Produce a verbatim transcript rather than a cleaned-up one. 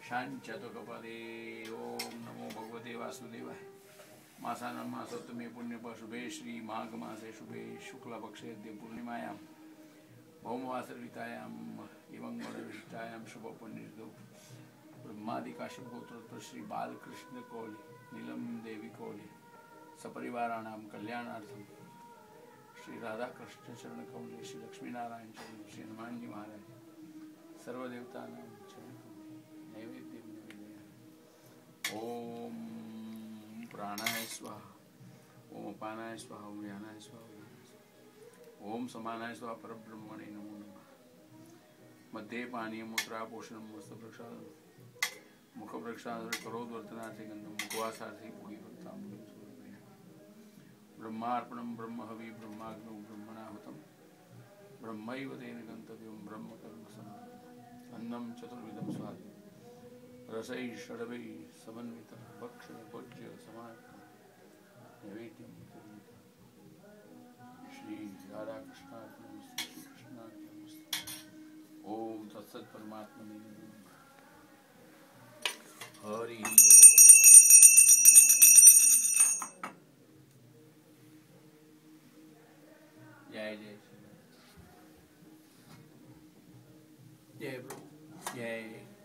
शांचतुकपदे ओम नमो भगवते वासुदेवाय। मासानां मासोत्तमे पुण्यपशुभे श्री माघ मासे शुभे शुक्लपक्षे अद्य पूर्णिमायां भौमवासरवितायां दिवंगतविशिष्टायां शुभपुण्यतिथौ ब्रह्मादिकाश्यपगोत्रोत्तर श्री बालकृष्ण कौली नीलम देवी कौली सपरिवाराणां कल्याणार्थं श्री राधा कृष्ण चरण कौली श्री लक्ष्मीनारायण चरण श्री हनुमान जी महाराज सर्वदेवतानां चरण नैवेद्य निवेदयामि। ओम प्राणाय स्वाहा ओम अपानाय स्वाहा ओम व्यानाय स्वाहा ओम समानाय स्वाहा परब्रह्मणे नमो नमः। मध्ये पानीय मुद्रा पोषण मस्त प्रसाद मुख प्रसाद करोद्वर्तनार्थी गंधम मुखवासार्थी पूरी भक्तांबुलिं ब्रह्मार्पणं ब्रह्म हवि ब्रह्माग्नौ ब्रह्मणाहुतं ब्रह्मैव तेन गन्तव्यं ब्रह्म कर्म समाधिः। अन्नं चतुर्विधं स्वादि रसैः षडवैः समन्वितं भक्षणे भोज्य समाहितं नैवेद्यं श्री राधा कृष्णार्पणमस्तु श्री कृष्णार्पणमस्तु। ओम तत्सत् परमात्मने नमः। हरि ओम। जय जय जय प्रभु जय।